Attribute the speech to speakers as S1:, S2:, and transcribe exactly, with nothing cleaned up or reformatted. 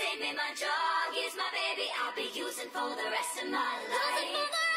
S1: baby, my drug is my baby. I'll be using for the rest of my life.